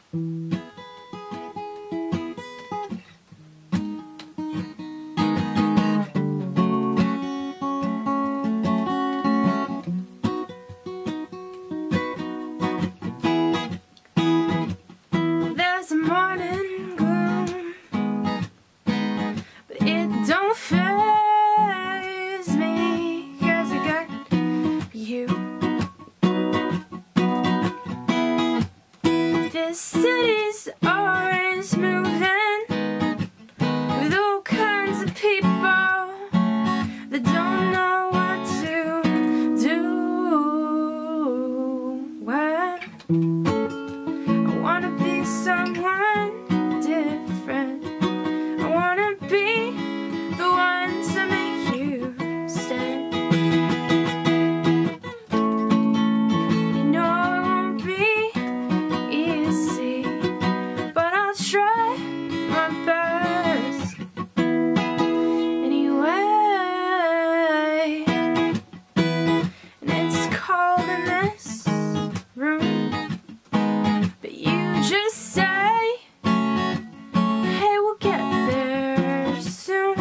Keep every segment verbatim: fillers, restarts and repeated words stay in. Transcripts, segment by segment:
There's a morning gloom, but it don't faze me, 'cause I got you. This city's always moving with all kinds of people that don't know what to do. Well, I wanna be someone different. I wanna be the one to make you stay. You know it won't be easy, but I'll try my best anyway. And it's cold in this room, but you just say, hey, we'll get there soon.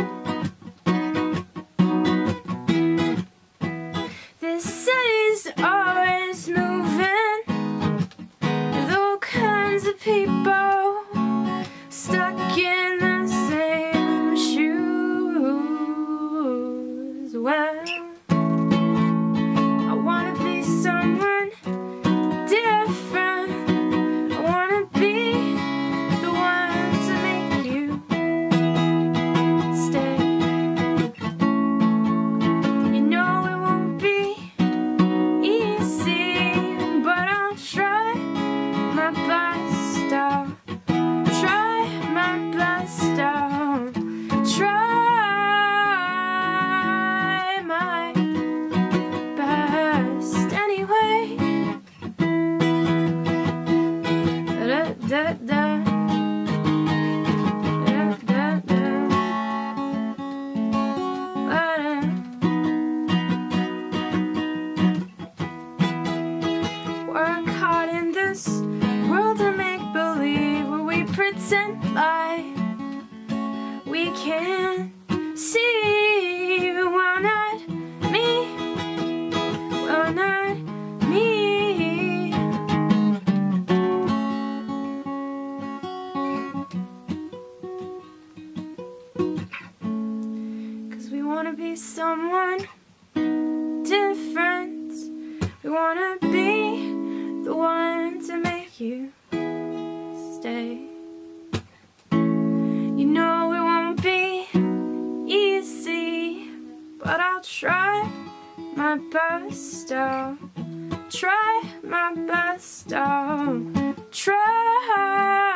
This city's always moving with all kinds of people stuck in the same shoes. Well, I wanna be someone different. I wanna be the one to make you stay. You know it won't be easy, but I'll try my best. I'll try my best. I'll try my best anyway. Da da da. Da da da. Da-da. Work hard in this world of make-believe, where we pretend like we can't see. Well, not me. Well, not me. 'Cause we wanna be someone different. We wanna be the one to make you stay. You know it won't be easy, but I'll try my best. I'll try my best. I'll try